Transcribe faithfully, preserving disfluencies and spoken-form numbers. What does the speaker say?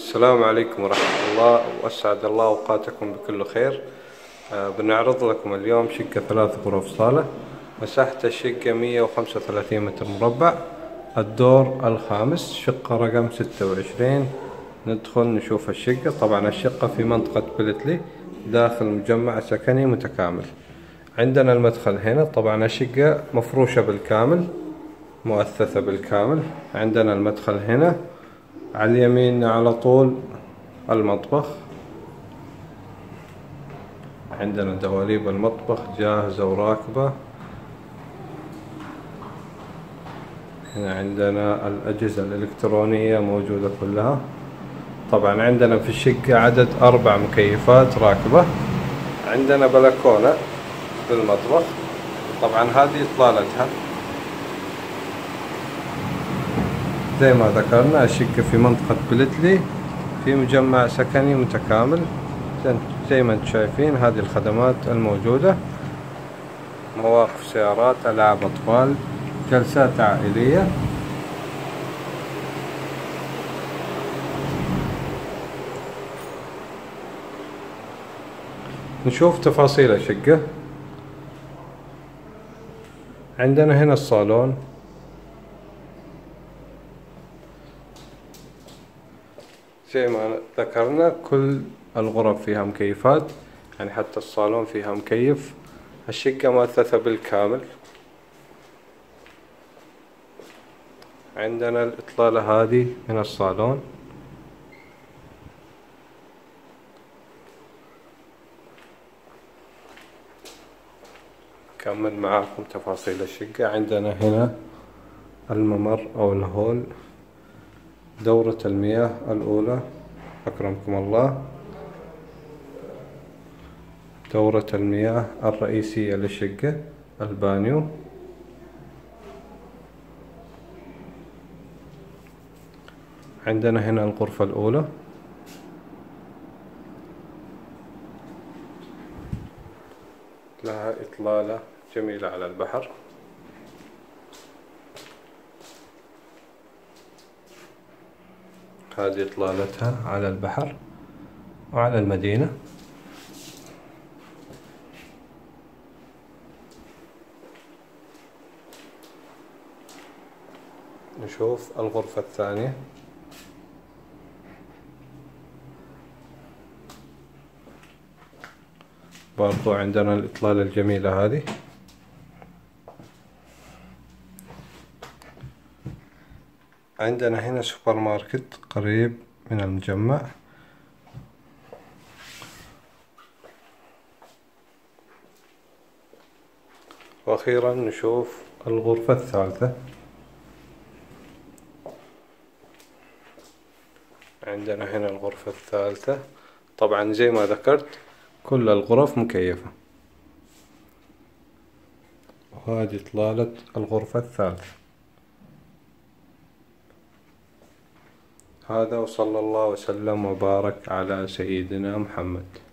السلام عليكم ورحمة الله، وأسعد الله أوقاتكم بكل خير. آه بنعرض لكم اليوم شقة ثلاث غرف صالة. مساحة الشقة مية وخمسة وثلاثين متر مربع، الدور الخامس، شقة رقم ستة وعشرين. ندخل نشوف الشقة. طبعا الشقة في منطقة بلتلي داخل مجمع سكني متكامل. عندنا المدخل هنا. طبعا الشقة مفروشة بالكامل، مؤثثة بالكامل. عندنا المدخل هنا، على اليمين على طول المطبخ. عندنا دواليب المطبخ جاهزة وراكبة. هنا عندنا الأجهزة الإلكترونية موجودة كلها. طبعا عندنا في الشقة عدد أربع مكيفات راكبة. عندنا بلكونة بالمطبخ. طبعا هذه إطلالتها. زي ما ذكرنا الشقة في منطقة بلتلي في مجمع سكني متكامل. زي ما انتم شايفين هذه الخدمات الموجودة: مواقف سيارات، ألعاب أطفال، جلسات عائلية. نشوف تفاصيل الشقة. عندنا هنا الصالون. زي ما ذكرنا كل الغرف فيها مكيفات، يعني حتى الصالون فيها مكيف. الشقة مؤثثة بالكامل. عندنا الإطلالة هذه من الصالون. كمل معاكم تفاصيل الشقة. عندنا هنا الممر أو الهول، دورة المياه الأولى أكرمكم الله، دورة المياه الرئيسية للشقة، البانيو. عندنا هنا الغرفة الأولى. لها إطلالة جميلة على البحر. هذه إطلالتها على البحر وعلى المدينة. نشوف الغرفة الثانية. برضو عندنا الإطلالة الجميلة هذه. عندنا هنا سوبر ماركت قريب من المجمع. وأخيرا نشوف الغرفة الثالثة. عندنا هنا الغرفة الثالثة. طبعا زي ما ذكرت كل الغرف مكيفة. وهذه إطلالة الغرفة الثالثة. هذا، وصلى الله وسلم وبارك على سيدنا محمد.